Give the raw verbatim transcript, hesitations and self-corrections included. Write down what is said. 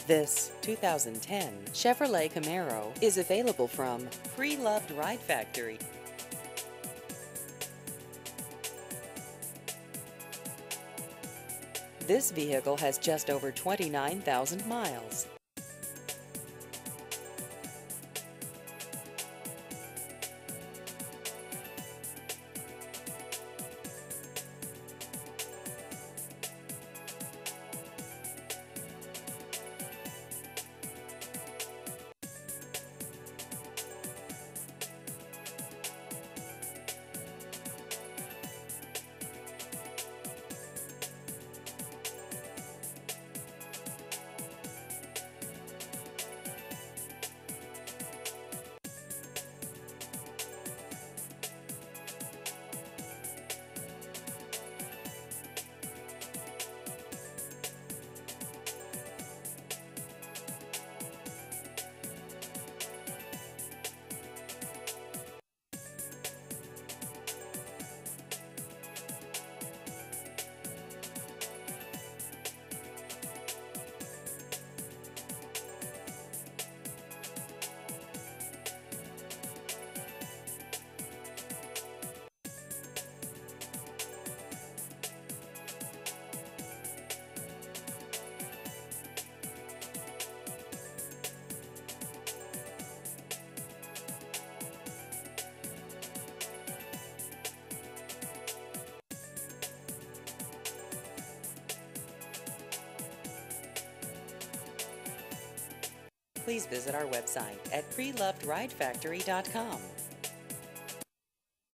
This two thousand ten Chevrolet Camaro is available from Pre-Loved Ride Factory. This vehicle has just over twenty-nine thousand miles. Please visit our website at pre loved ride factory dot com.